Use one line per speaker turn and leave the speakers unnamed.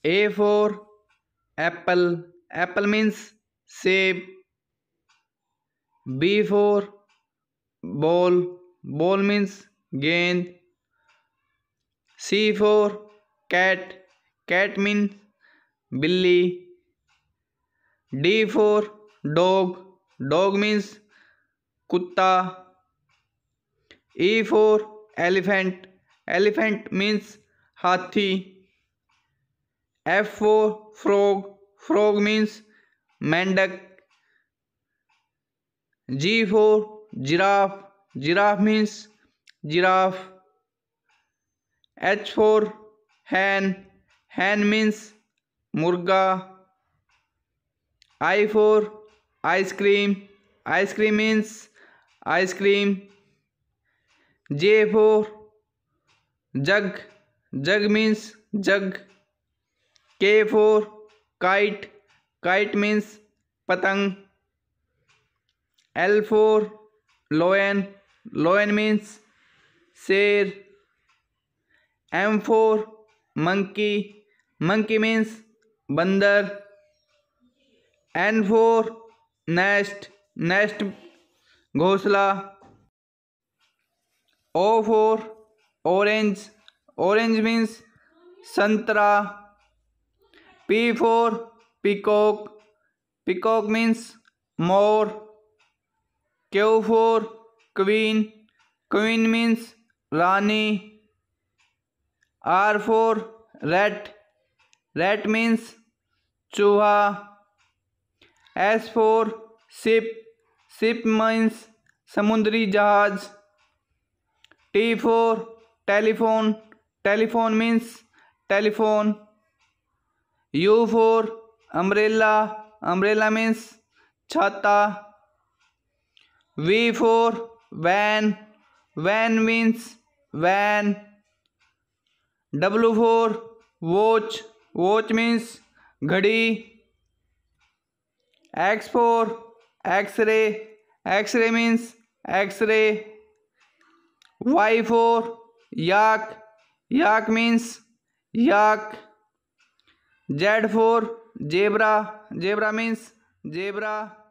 A for apple. Apple means save. B for ball. Ball means gain. C for cat. Cat means billy. D for dog. Dog means kutta. E for elephant. Elephant means hathi. F for frog. Frog means mendak. G for giraffe. Giraffe means giraffe. H for hen. Hen means murga. I for ice cream. Ice cream means ice cream. J for jug. Jug means jug. K for kite. Kite means patang. L for lion. Lion means sher. M for monkey. Monkey means bandar. N for nest. Nest घोंसला. O for orange. Orange means संतरा. P for peacock. Peacock means more. Q for queen. Queen means Rani. R for rat. Rat means चूहा. S for ship. Ship means समुद्री जहाज. T for telephone. Telephone means telephone. U for umbrella. Umbrella means छाता. V for van. Van means van. W for watch. Watch means घड़ी. X for X-ray. X-ray means X-ray. Y for yak. Yak means yak. Z for zebra. Zebra means zebra.